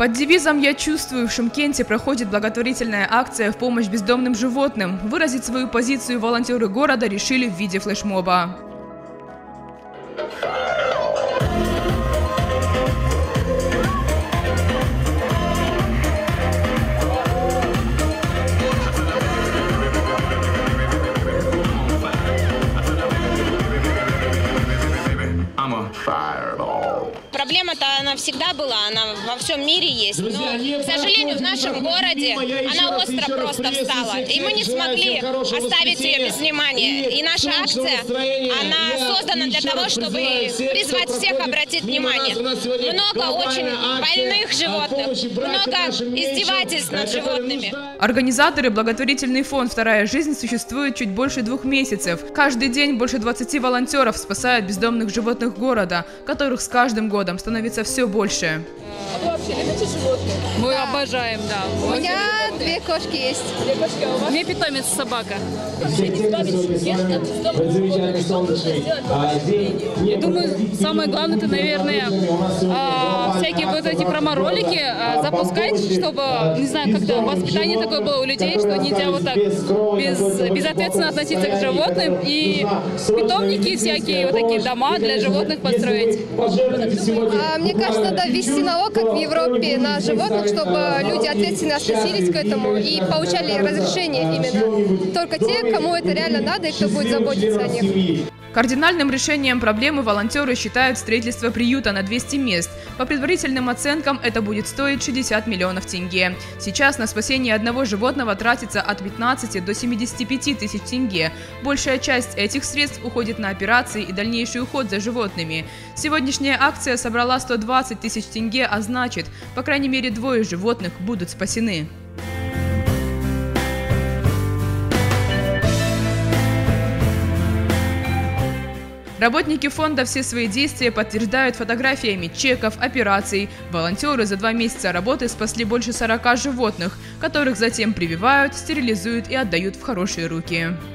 Под девизом «Я чувствую» в Шымкенте проходит благотворительная акция в помощь бездомным животным. Выразить свою позицию волонтеры города решили в виде флешмоба. Проблема-то она всегда была, она во всем мире есть. Но, к сожалению, в нашем городе она остро просто встала. И мы не смогли оставить ее без внимания. И наша акция, она создана для того, чтобы призвать всех обратить внимание. Много очень больных животных, много издевательств над животными. Организаторы благотворительный фонд «Вторая жизнь» существует чуть больше 2 месяцев. Каждый день больше 20 волонтеров спасают бездомных животных города, которых с каждым годом становится все больше. А вы вообще любите животных? Мы обожаем, да. У меня 2 кошки есть. 2 кошки, а у вас? У меня питомец собака. Я думаю, самое главное, это, наверное, всякие вот эти промо-ролики запускать, чтобы, не знаю, как-то воспитание такое было у людей, что нельзя вот так безответственно относиться к животным, и питомники всякие, вот такие дома для животных построить. Мне кажется, надо ввести налог, как в Европе, на животных, чтобы люди ответственно относились к этому и получали разрешение именно только те, кому это реально надо и кто будет заботиться о них. Кардинальным решением проблемы волонтеры считают строительство приюта на 200 мест. По предварительным оценкам это будет стоить 60 миллионов тенге. Сейчас на спасение одного животного тратится от 15 до 75 тысяч тенге. Большая часть этих средств уходит на операции и дальнейший уход за животными. Сегодняшняя акция собрала 120 тысяч тенге, а значит, по крайней мере 2 животных будут спасены. Работники фонда все свои действия подтверждают фотографиями чеков, операций. Волонтеры за 2 месяца работы спасли больше 40 животных, которых затем прививают, стерилизуют и отдают в хорошие руки.